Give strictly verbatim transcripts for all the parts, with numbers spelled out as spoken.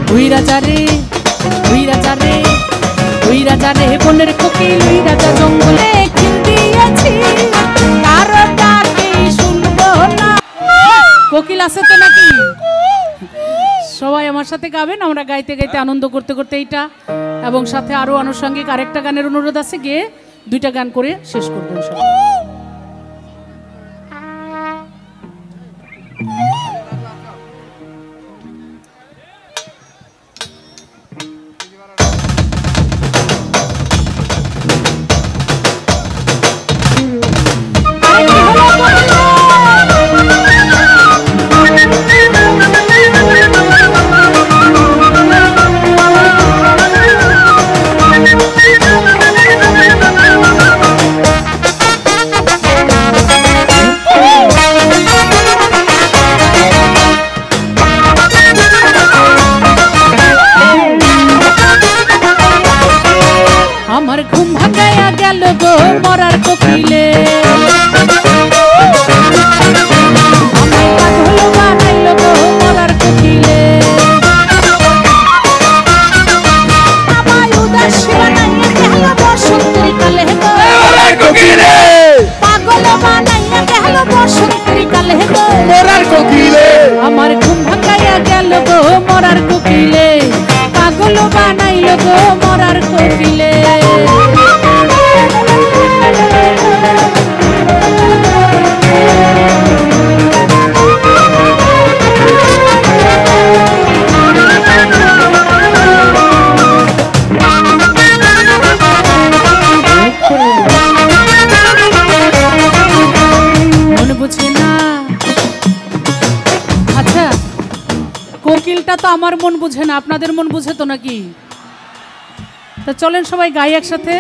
ওই রাজা রে ওই রাজা রে ওই রাজা রে বনের কোকিল ওই রাজা জঙ্গলে খিল দিয়েছি কারো ডাকে শুনবো না। কোকিল আছে তো নাকি? সবাই আমার সাথে গাবেন, আমরা গাইতে গাইতে আনন্দ করতে করতে এইটা এবং সাথে আরো আনুষঙ্গিক আরেকটা গানের অনুরোধ আছে, গিয়ে দুইটা গান করে শেষ করবেন সবাই। আমার ঘুম ভাঙাইয়া গেল গো মরার কোকিলে, আমায় পাগল বানাইল গো মরার কোকিলে, আমায় উদাস বানাইয়া গেল বসন্তের কালে গো মরার কোকিলে, পাগল বানাইয়া গেল বসন্তের কালে গো মরার কোকিলে। আমার ঘুম ভাঙাইয়া গেল গো মরার কোকিলে, পাগল বানাইল গো মরার কোকিলে। মন বুঝে না, আচ্ছা কোকিলটা তো আমার মন বুঝে না, আপনাদের মন বুঝে তো নাকি? তা চলেন সবাই গাই একসাথে।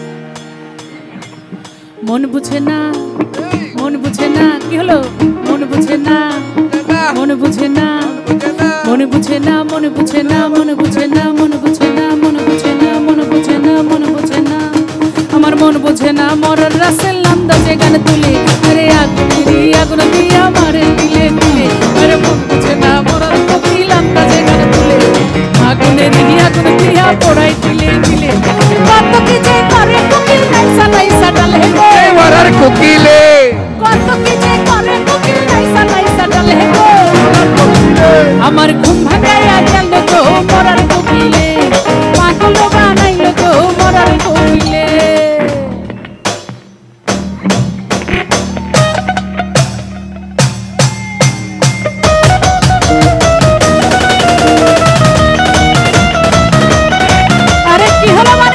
মন বুঝে না মন বুঝে না, কি হলো? মন বুঝে না মন বুঝে না মন বুঝে না মন বুঝে না মন বুঝে না মন বুঝে না মন বুঝে না মন বুঝে না মন বুঝে না, আমার মন বুঝে না মরার রাসেল আন্দাজে গান তুলে, আরে আগুন দিয়ে আগুন দিয়ে আমারে দিলে দিলে, আরে মন বুঝে না মরার কোকিল আন্দাজে গান তুলে, আগুনে দিয়ে আগুন দিয়ে পোড়াই দিলে দিলে, কত কি যে করে কোকিল নাইসা নাইসা ডালে গো মরার কোকিলে, কত কি যে করে কোকিল নাইসা নাইসা ডালে গো মরার কোকিলে। আমার ঘুম ভাঙাইয়া গেল গো মরার কোকিলে, পাগল বানাইল গো মরার কোকিলে। আরে কি হলো মানে?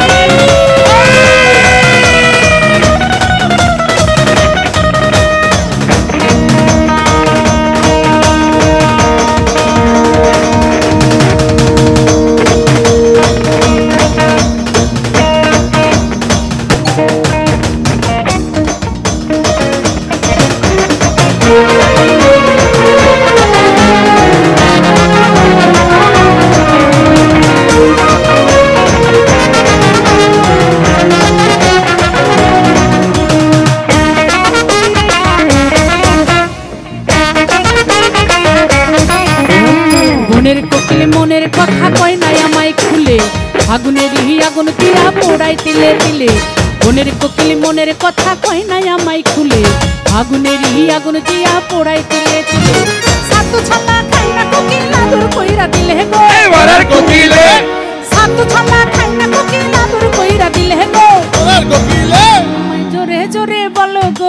মনের কোকিল মনের কথা কয় নাই আমায় খুলে, আগুনের আগুন দিয়া পোড়াই তিলে তিলে, মনের কোকিল মনের কথা কয় নাই আমায় খুলে, আগুনের আগুন দিয়া পোড়াই তিলে তিলে, সাতু ছালা খাই না কোকিল আদর কইরা দিলে গো মরার কোকিলে, সাতু ছালা খাই না কোকিল আদর কইরা দিলে গো মরার কোকিলে। আমায় জোরে জোরে বলো গো,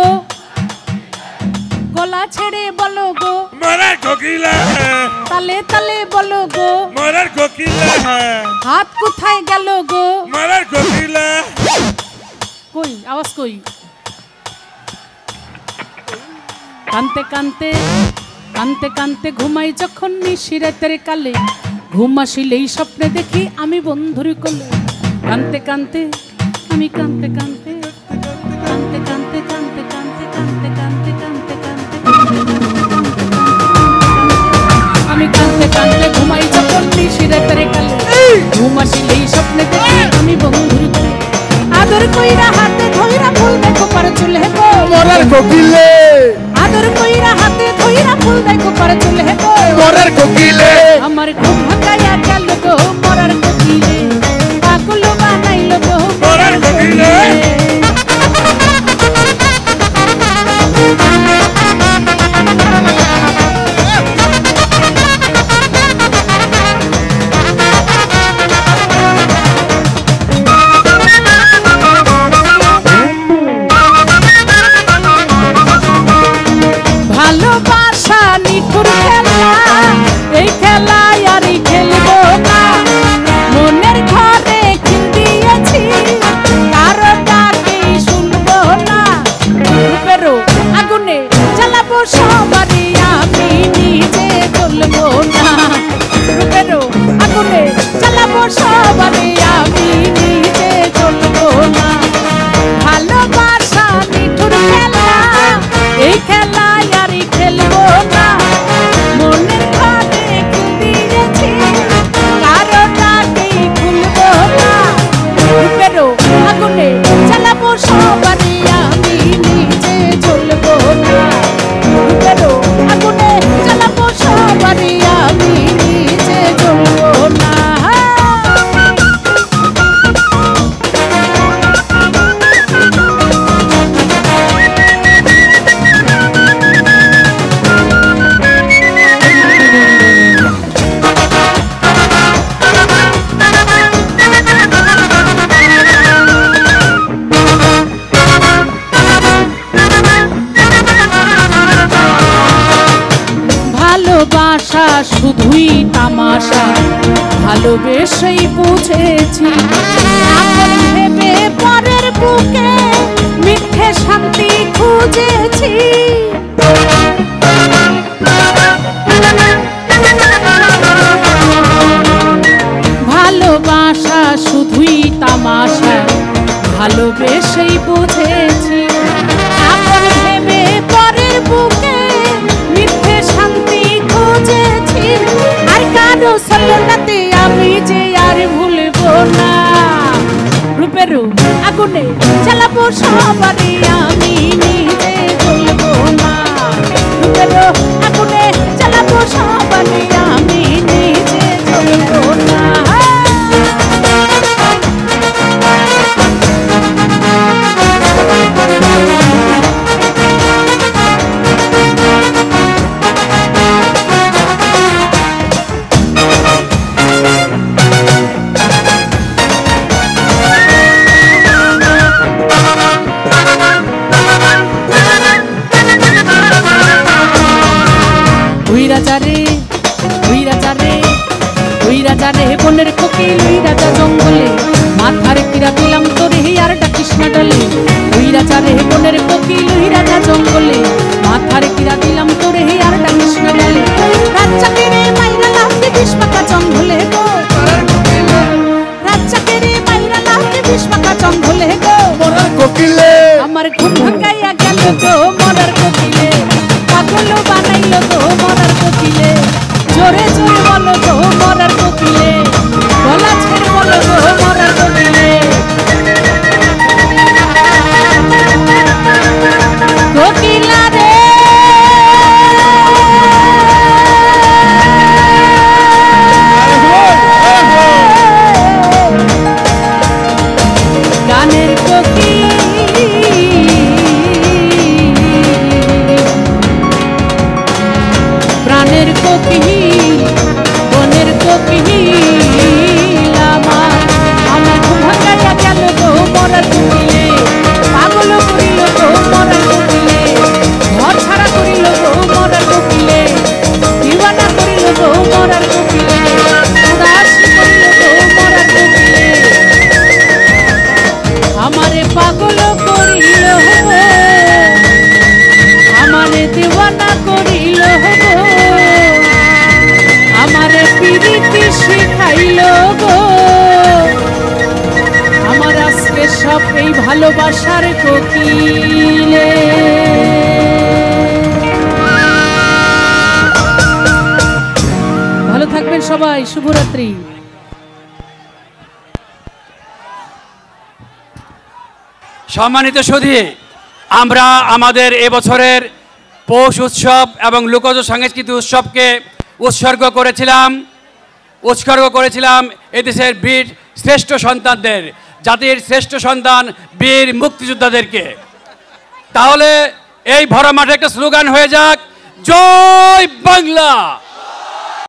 গলা ছেড়ে বলো গো মরার কোকিলা, তালে তালে বলো গো মরার কোকিলা, হাত কোথায় গেল গো মরার কোকিলা, কই আওয়াজ কই? কানতে কানতে কানতে কানতে ঘুমাই যখন নিশিরাতের কালে, ঘুম আসিলেই স্বপ্নে দেখি আমি বন্ধুর কোলে, কানতে কানতে আমি কানতে কানতে কানতে কানতে কানতে কানতে কানতে কানতে কানতে আমি কানতে কানতে ঘুমাই যখন নিশিরাতের কালে, ঘুম আসিলেই স্বপ্নে দেখি আমি বন্ধুর কোলে, আদর কইরা হাতে ধইরা ফুল দেখো পার চুলে গো মরার কোকিলে, আদর কইরা হাতে ধইরা ফুল দেখো পার চুলে গো মরার কোকিলে। আমার ঘুম ভাগাইয়া গেল গো মরার কোকিলে পাগল বানাইল গো মরার কোকিলে ভালোবাসা নিঠুর খেলা এই খেলায় আরই খেলবো না মনের ঘরে খিল দিয়েছি কারো ডাকে শুনবো না রূপেরও আগুনে জ্বালাবো সবারই আমি নিজে জ্বলবো না রূপেরও আগুনে জ্বালাবো সবারই আমি নিজে জ্বলবো না ভালোবাসা নিঠুর খেলা এই খেলায় আরই খেলবো না মনের ঘরে খিল দিয়েছি কারো ডাকেই খুলবো না রূপেরও আগুনে জ্বালাবো সবারই আমি নিজে জ্বলবো না রূপেরও আগুনে জ্বালাবো সবারই আমি নিজে জ্বলবো না ভালোবাসা শুধুই তামাশা ভালোবেসেই বুঝেছি আপন ভেবে পরের বুকে মিথ্যে শান্তি খুঁজেছি ভালোবাসা শুধুই তামাশা ভালোবেসেই বুঝেছি আপন ভেবে পরের বুকে মিথ্যে শান্তি খুঁজেছি আর কারো ছলনাতে আমি যে আর ভুলবো না রূপেরও আগুনে জ্বালাবো সবারই আমি নিজে জ্বলবো না রূপেরও আগুনে জ্বালাবো সবারই আমি নিজে জ্বলবো না রাজারে ওই রাজারে ওই রাজারে বনের কোকিল ওই রাজা জঙ্গলে মাথার কিরা দিলাম তোরে আর ডাকিস না ডলে ওই রাজারে বনের কোকিল ওই রাজা জঙ্গলে মাথার কিরা দিলাম তোরে আর ডাকিস না ডলে রাজ্জাকে রে মাইরা লাফতে বিষ পাকা জঙ্গলে গো রাজ্জাকে রে মাইরা লাফতে বিষ পাকা জঙ্গলে গো মরার কোকিলে আমার ঘুম ভাঙাইয়া গেল গো মরার কোকিলে পাগল বানাইল গো মরার কোকিলে জোরে জোরে বলো গো মরার কোকিলে গলা ছেড়ে বলো গো মরার কোকিলে কোকিলা রে গানের কোকিল প্রাণের কোকিল বনের কোকিল আমার আমার ঘুম ভাঙাইয়া গেল গো মরার কোকিলে পাগল করিল গো মরার কোকিলে ঘর ছাড়া করিল গো মরার কোকিলে দিওয়ানা করিল গো মরার কোকিলে উদাসী করিল গো মরার কোকিলে আমারে পাগল করিল গো আমারে দিওয়ানা করিল গো আমারে পিরিতি শিখাইল গো আমার আজকে সব এই ভালোবাসার কোকিলে ভালো থাকবেন সবাই শুভরাত্রি সম্মানিত সুধী আমরা আমাদের এবছরের পৌষ উৎসব এবং লোকজ সাংস্কৃতিক উৎসবকে উৎসর্গ করেছিলাম উৎসর্গ করেছিলাম এদেশের বীর শ্রেষ্ঠ সন্তানদের, জাতির শ্রেষ্ঠ সন্তান বীর মুক্তিযোদ্ধাদেরকে। তাহলে এই ভরা মাঠে একটা স্লোগান হয়ে যাক, জয় বাংলা।